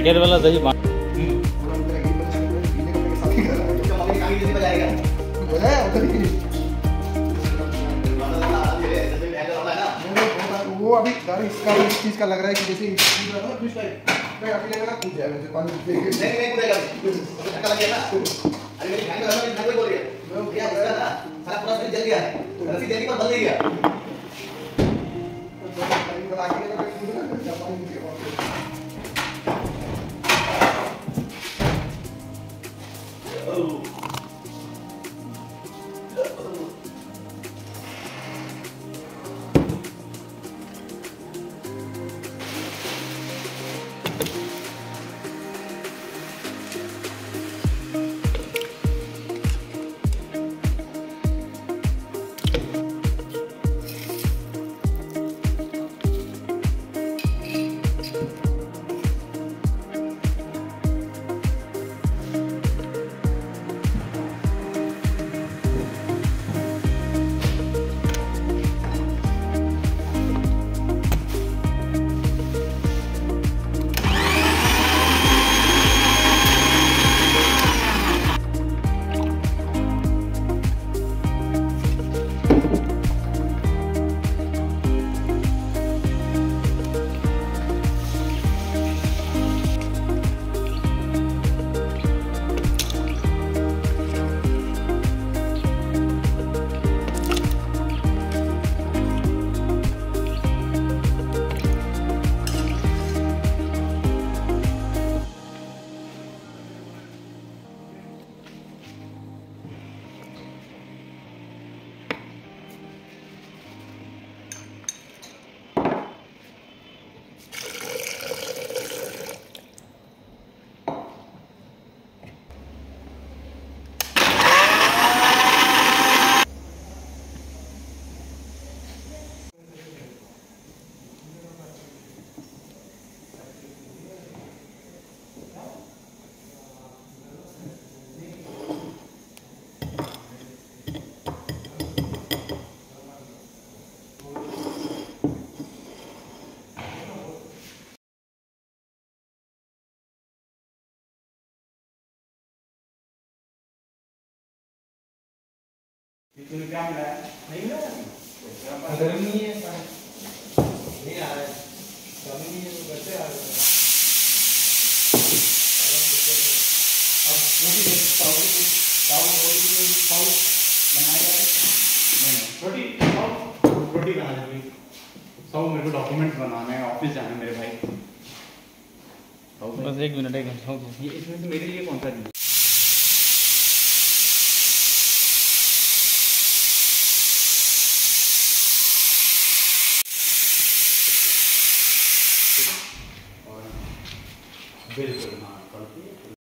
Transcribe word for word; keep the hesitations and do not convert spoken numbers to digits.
Packet वाला दही बा- वो अभी डर इसका इस चीज का लग रहा है कि जैसे मैं अकेले ना कूद जाएगा मुझे पानी नहीं नहीं कूदेगा धक्का लग गया ना अरे मेरी खाने का मैं कोई बोल रही है मैं क्या इसका ना सारा पूरा शरीर जल गया है रस्सी जल्दी पर बंद नहीं गया तो आगे का कूद ना पानी नहीं गया इसमें क्या मिला है? नहीं मिला गर्म नहीं है नहीं आ रहा है गर्म नहीं है तो कैसे आ रहा है अब रोटी दे पाव पाव रोटी पाव बनाएगा नहीं रोटी पाव रोटी बना दे सब मेरे को डॉक्यूमेंट बनाना है ऑफिस जाना है मेरे भाई बस एक मिनट एक मिनट ये इसमें से मेरे लिए कौन सा नहीं बिल्कुल हाँ